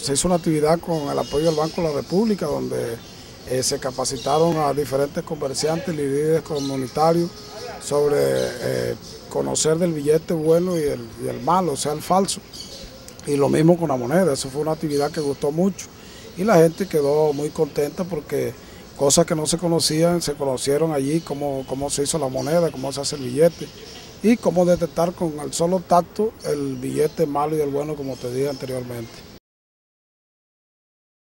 Se hizo una actividad con el apoyo del Banco de la República, donde se capacitaron a diferentes comerciantes y líderes comunitarios sobre conocer del billete bueno y el malo, o sea, el falso. Y lo mismo con la moneda. Eso fue una actividad que gustó mucho y la gente quedó muy contenta porque cosas que no se conocían, se conocieron allí, cómo se hizo la moneda, cómo se hace el billete y cómo detectar con el solo tacto el billete malo y el bueno, como te dije anteriormente.